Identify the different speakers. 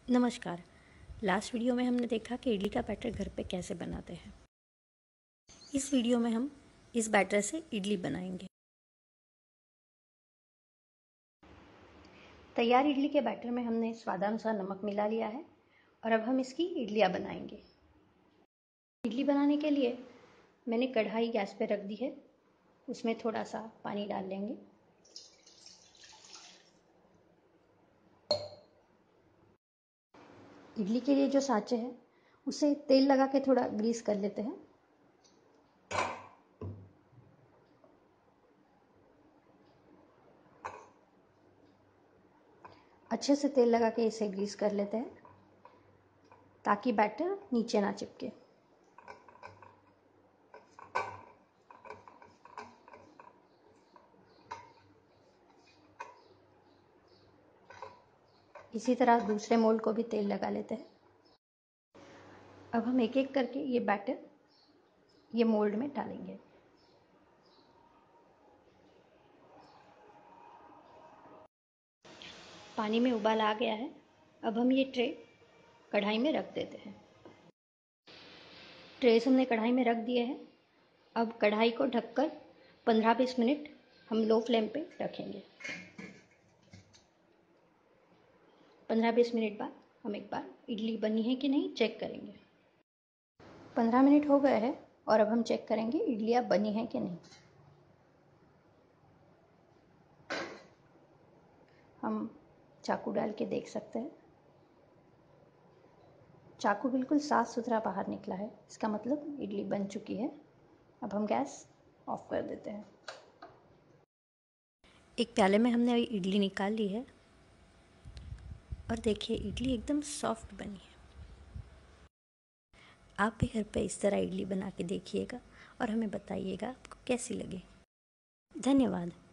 Speaker 1: नमस्कार। Last video में हमने देखा कि इडली का बैटर घर पे कैसे बनाते हैं। इस वीडियो में हम इस बैटर से इडली बनाएंगे। तैयार इडली के बैटर में हमने स्वादानुसार नमक मिला लिया है और अब हम इसकी इडलियाँ बनाएंगे। इडली बनाने के लिए मैंने कढ़ाई गैस पे रख दी है, उसमें थोड़ा सा पानी डाल लेंगे। इडली के लिए जो साँचे है उसे तेल लगा के थोड़ा ग्रीस कर लेते हैं। अच्छे से तेल लगा के इसे ग्रीस कर लेते हैं ताकि बैटर नीचे ना चिपके। इसी तरह दूसरे मोल्ड को भी तेल लगा लेते हैं। अब हम एक एक करके ये बैटर ये मोल्ड में डालेंगे। पानी में उबाल आ गया है। अब हम ये ट्रे कढ़ाई में रख देते हैं। ट्रेस हमने कढ़ाई में रख दिए हैं। अब कढ़ाई को ढककर 15-20 मिनट हम लो फ्लेम पे रखेंगे। 15-20 मिनट बाद हम एक बार इडली बनी है कि नहीं चेक करेंगे। 15 मिनट हो गए हैं और अब हम चेक करेंगे इडलियाँ बनी हैं कि नहीं। हम चाकू डाल के देख सकते हैं। चाकू बिल्कुल साफ़ सुथरा बाहर निकला है, इसका मतलब इडली बन चुकी है। अब हम गैस ऑफ कर देते हैं। एक प्याले में हमने अभी इडली निकाल ली है और देखिए इडली एकदम सॉफ्ट बनी है। आप भी घर पे इस तरह इडली बना के देखिएगा और हमें बताइएगा आपको कैसी लगी। धन्यवाद।